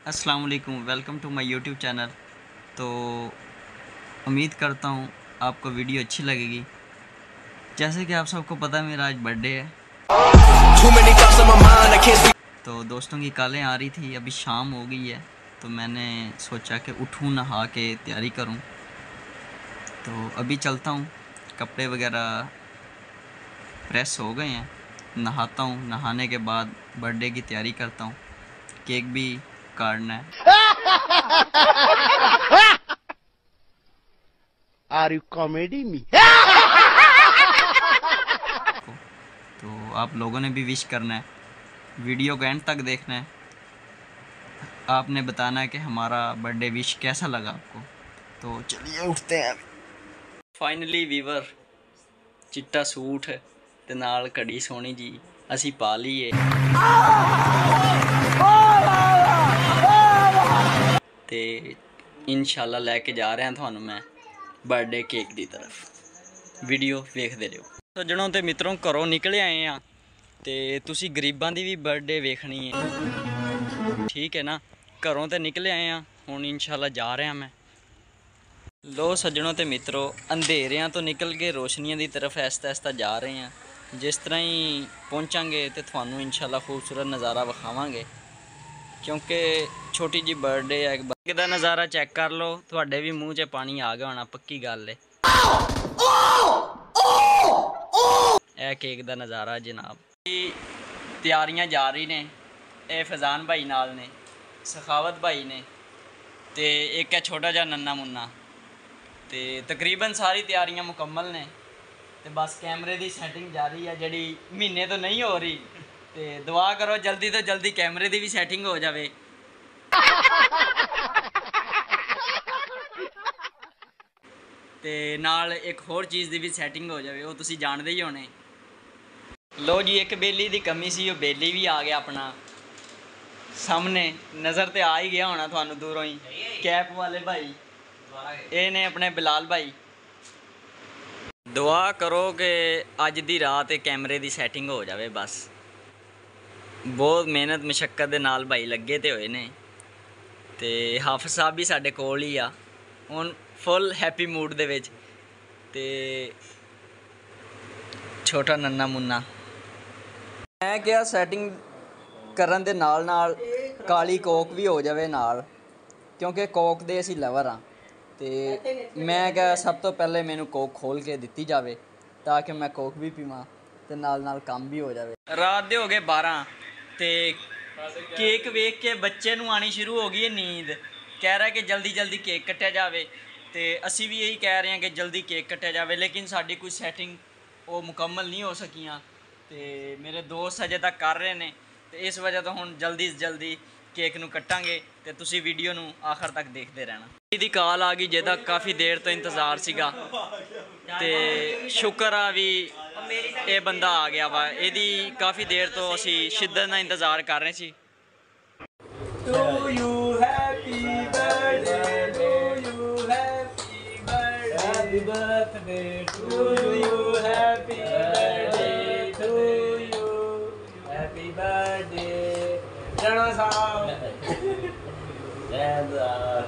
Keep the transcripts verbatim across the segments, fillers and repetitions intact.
अस्सलाम वालेकुम, welcome to my YouTube channel. तो उम्मीद करता हूँ आपको वीडियो अच्छी लगेगी। जैसे कि आप सबको पता है मेरा आज बर्थडे है, तो दोस्तों की कॉलें आ रही थी, अभी शाम हो गई है तो मैंने सोचा कि उठूँ नहा के तैयारी करूँ। तो अभी चलता हूँ, कपड़े वगैरह प्रेस हो गए हैं, नहाता हूँ, नहाने के बाद बर्थडे की तैयारी करता हूँ, केक भी काटना है। Are you comedy me? तो आप लोगों ने भी विश करना है, वीडियो को एंड तक देखना है। आपने बताना है कि हमारा बर्थडे विश कैसा लगा आपको। तो चलिए उठते हैं। फाइनली वीवर चिट्टा सूट ते नाल घड़ी सोनी जी असी पा ली है ते इंशाल्लाह लैके जा रहे हैं थानू मैं बर्थडे केक की तरफ। वीडियो वेखते रहो। सज्जनों ते मित्रों, घरों निकले आए हैं ते तुसी गरीबां दी भी बर्थडे वेखनी है, ठीक है ना। घरों ते निकले आए हैं, हुण इंशाल्लाह जा रहे हैं मैं। लो सज्जनों ते मित्रों, अंधेरियां तो निकल के रोशनियां की तरफ ऐस्ता ऐस्ता जा रहे हैं। जिस तरह ही पहुँचांगे तो थानू इंशाल्लाह खूबसूरत नज़ारा विखावांगे, क्योंकि छोटी जी बर्थडे है। एक केक दा नज़ारा चेक कर लो, थोड़े भी मूँह च पानी आ गया होना, पक्की गल है। यह केक दा नज़ारा जनाब। तैयारियां जा रही ने, ए फैज़ान भाई नाल ने, सखावत भाई ने, ते एक है छोटा जा नन्ना मुन्ना। ते तकरीबन सारी तैयारियां मुकम्मल ने, ते बस कैमरे की सैटिंग जारी है, जड़ी महीने तो नहीं हो रही। ते दुआ करो जल्दी तो जल्दी कैमरे की भी सैटिंग हो जाए, ते नाल एक होर चीज़ की भी सैटिंग हो जाए, वो तुसी जानते ही होने। लो जी, एक बेली की कमी सी, वो बेली भी आ गया अपना सामने, नज़र तो आ ही गया होना थानू दूरों ही। कैप वाले भाई ये ने अपने बिलाल भाई। दुआ करो कि अज दी रात कैमरे की सैटिंग हो जाए बस। बहुत मेहनत मशक्कत दे नाल भाई लगे तो होए ने, ते हाफिज़ साहब भी साडे कोल ही आ, हुण फुल हैप्पी मूड दे विच। ते छोटा नन्ना मुन्ना मैं क्या सैटिंग करन दे नाल नाल काली कोक भी हो जाए नाल, क्योंकि कोक दे असी लवर हाँ। ते मैं क्या सब तो पहले मैनू कोक खोल के दिती जाए, ताकि मैं कोक भी पीवां ते नाल नाल काम भी हो जाए। रात दे हो गए बारह, ते केक वेख के बच्चे नू आनी शुरू हो गई है नींद। कह रहा है कि जल्दी जल्दी केक कट्टिया जाए, ते असी भी यही कह रहे हैं कि जल्दी केक कट्टिया जाए, लेकिन साडी कोई सैटिंग वो मुकम्मल नहीं हो सकियां। ते मेरे दोस्त अजे तक कर रहे हैं, तो इस वजह तो हुण जल्दी से जल्दी केक नू कट्टांगे, ते तुसी वीडियो नू आखिर तक देखते रहना। दी कॉल आ गई जिहदा काफ़ी देर तो इंतज़ार सीगा, ते शुक्र आ भी ये बंदा आ गया वा। यदी काफ़ी देर तो असी शिद्दत नाल इंतज़ार कर रहे सी। To you happy birthday, to you happy birthday, happy birthday to you, happy birthday to you, happy birthday Rana Saab and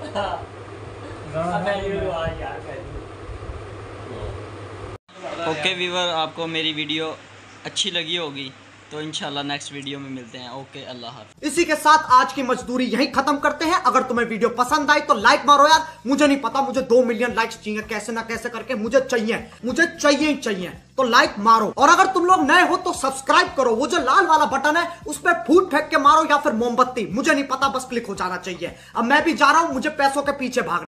okay viewer, आपको मेरी वीडियो अच्छी लगी होगी तो इंशाल्लाह नेक्स्ट वीडियो में मिलते हैं। ओके, अल्लाह हाफ़िज़। इसी के साथ आज की मजदूरी यहीं खत्म करते हैं। अगर तुम्हें वीडियो पसंद आई तो लाइक मारो यार। मुझे नहीं पता, मुझे दो मिलियन लाइक्स चाहिए, कैसे ना कैसे करके मुझे चाहिए, मुझे चाहिए ही चाहिए। तो लाइक मारो, और अगर तुम लोग नए हो तो सब्सक्राइब करो। वो जो लाल वाला बटन है उस पर फूट फेंक के मारो, या फिर मोमबत्ती, मुझे नहीं पता, बस क्लिक हो जाना चाहिए। अब मैं भी जा रहा हूं, मुझे पैसों के पीछे भागना।